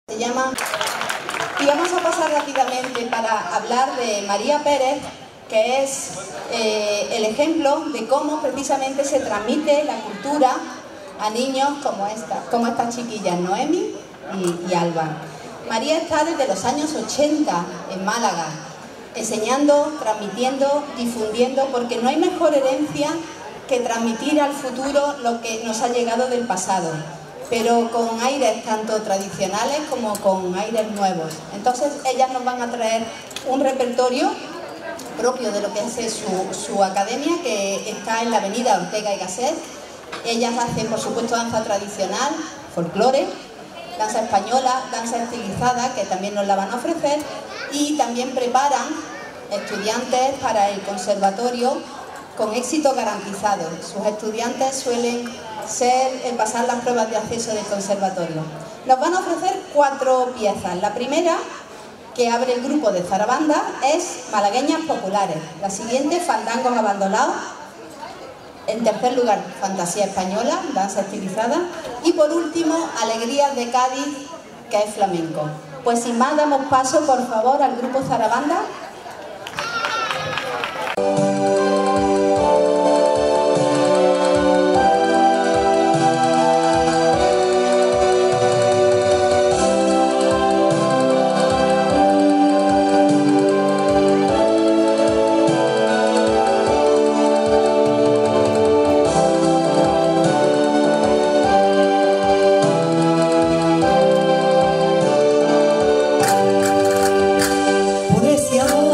Se llama. Y vamos a pasar rápidamente para hablar de María Pérez, que es el ejemplo de cómo precisamente se transmite la cultura a niños como estas chiquillas, Noemi y Alba. María está desde los años 80 en Málaga, enseñando, transmitiendo, difundiendo, porque no hay mejor herencia que transmitir al futuro lo que nos ha llegado del pasado, pero con aires tanto tradicionales como con aires nuevos. Entonces ellas nos van a traer un repertorio propio de lo que es su academia, que está en la avenida Ortega y Gasset. Ellas hacen, por supuesto, danza tradicional, folclore, danza española, danza estilizada, que también nos la van a ofrecer, y también preparan estudiantes para el conservatorio con éxito garantizado. Sus estudiantes suelen pasar las pruebas de acceso del conservatorio. Nos van a ofrecer 4 piezas. La primera, que abre el grupo de zarabanda, es Malagueñas Populares. La siguiente, Fandangos Abandonados. En tercer lugar, Fantasía Española, danza estilizada. Y por último, Alegrías de Cádiz, que es flamenco. Pues sin más, damos paso, por favor, al grupo Zarabanda. Por ese amor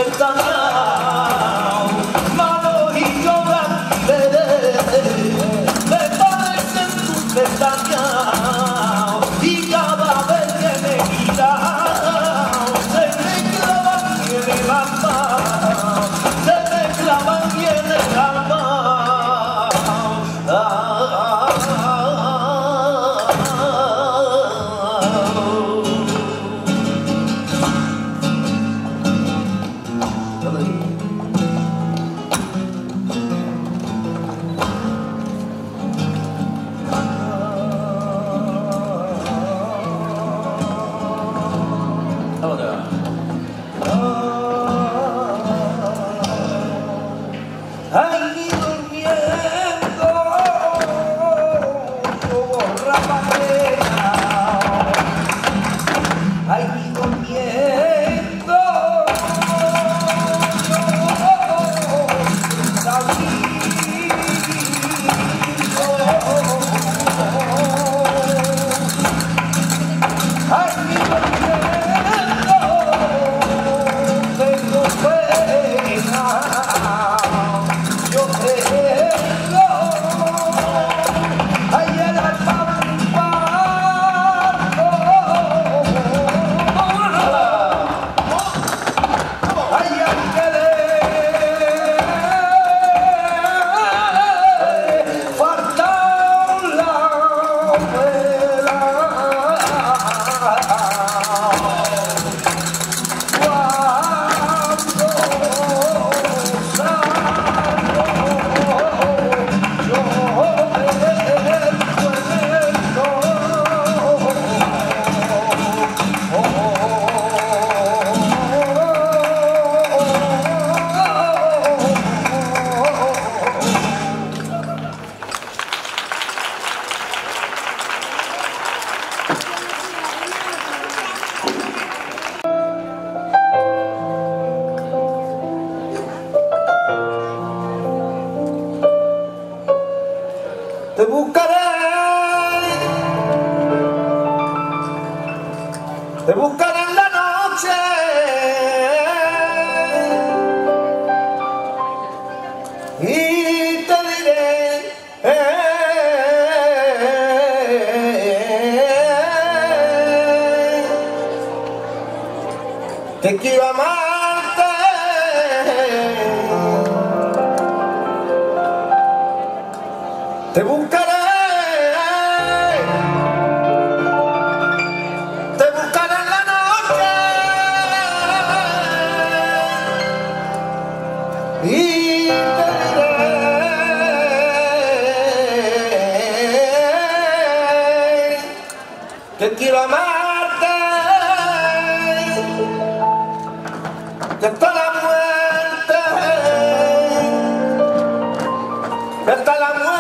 pestañao, malo y llorante, me parecen tus pestañao, y cada vez que me miras, se me clavan en el alma, se me clavan en el alma. Ahí durmiendo, borra bandera. Ahí durmiendo, tengo pena. Yo tengo ahí el alma ahí hay que falta la vela. Te buscaré en la noche, y te diré que quiero amarte. Te buscaré en la noche, y te diré que quiero amarte, que hasta la muerte, que hasta la muerte.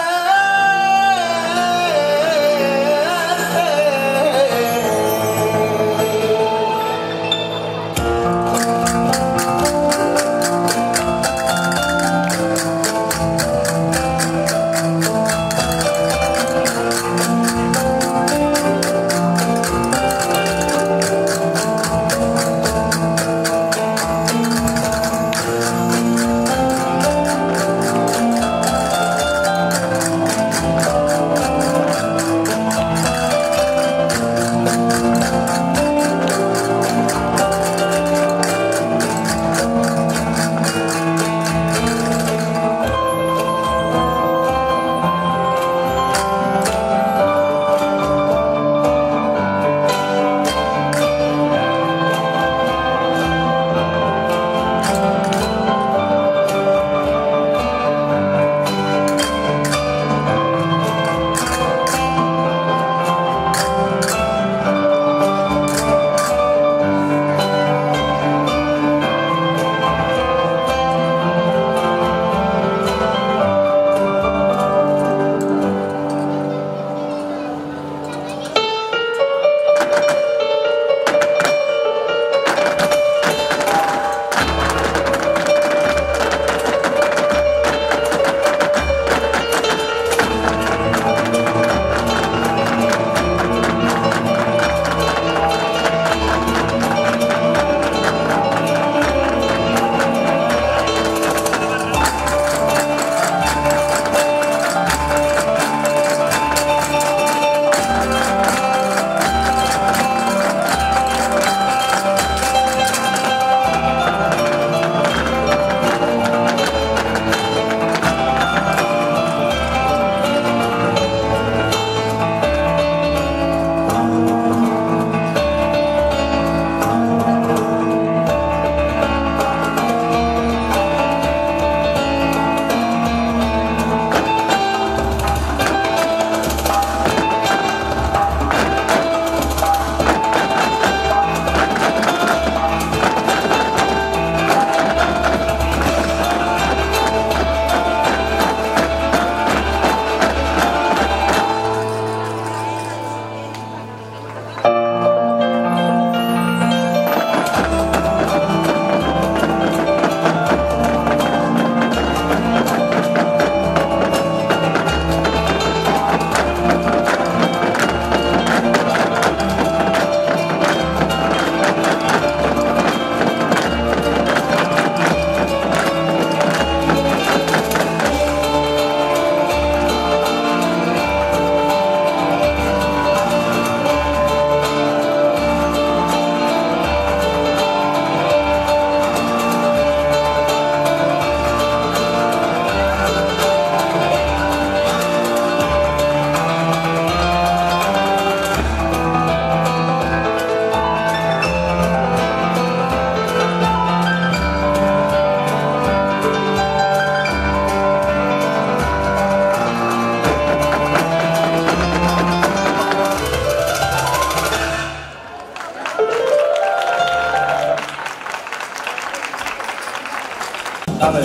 A ver.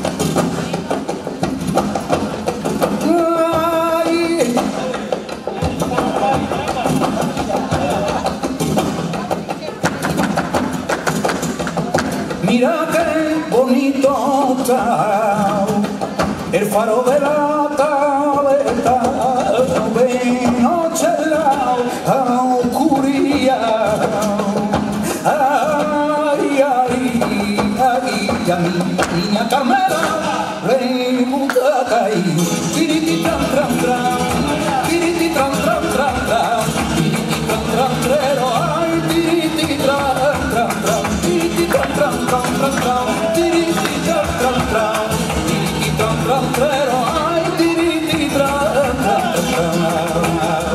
Ay. Mira qué bonito está el faro de la tableta, de noche la oscuridad. Ay, ay, ay, a mi niña Carmela le gusta caer. Tiriti tran tran tran, tiriti tran tran tran tran, tiriti tran tran trero, ay, tiriti tran tran tran, tiriti tran tran tran tran tran, tiriti tran tran tran, tiriti tran tran trero, ay, tiriti tran tran tran tran.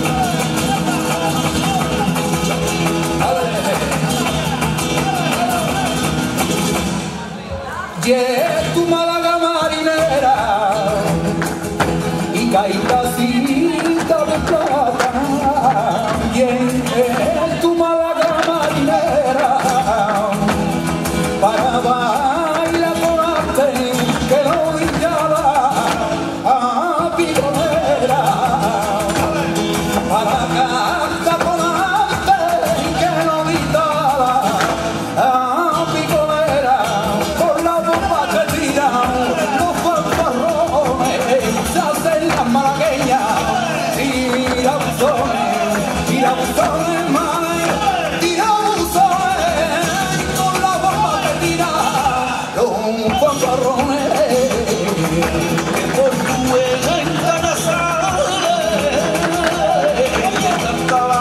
Y es tu Málaga marinera y caídacita de plata. Y es tu Málaga marinera para bailar con arte que lo brillaba a piconera, para cantar con arte que lo gritaba a piconera. Los fanfarrones se hacen las malagueñas, tirabuzones, manes, tirabuzones, con la bomba que tira los fanfarrones. Por tu venta nasales, cantaba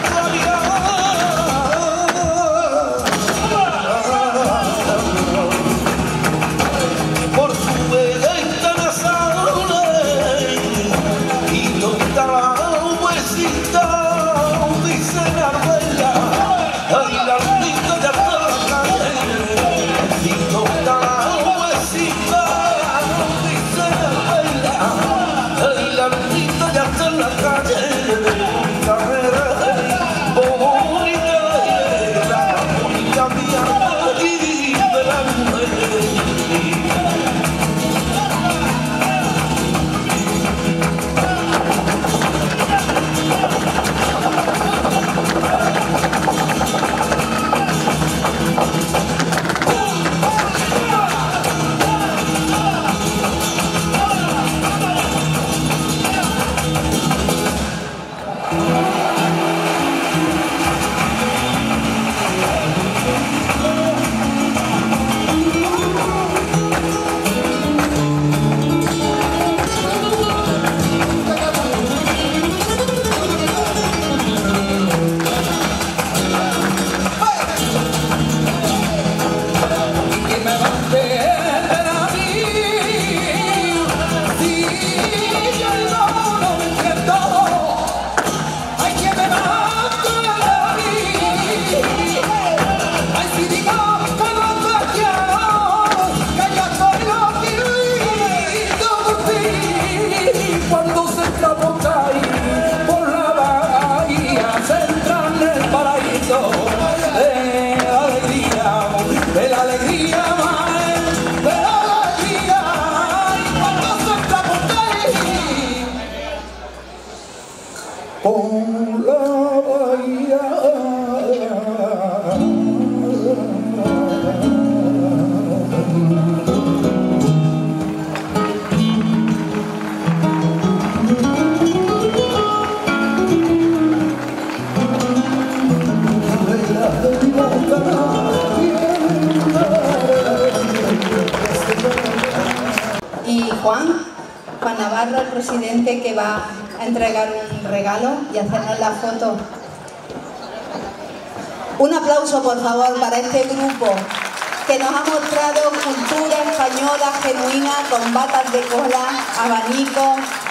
por tu venta nasales y toda la huesita, dice la abuela, ay la rica ya está la calle, y toda la huesita, dice la abuela, ay la rica ya está la calle, bonita mía y de la mujer. Cuando se traboca por la bahía, se entra en el paraíso de la alegría, de la alegría. Y cuando se traboca por la bahía. Y Juan Navarro, el presidente, que va a entregar un regalo y hacernos la foto. Un aplauso, por favor, para este grupo que nos ha mostrado cultura española genuina con batas de cola, abanicos,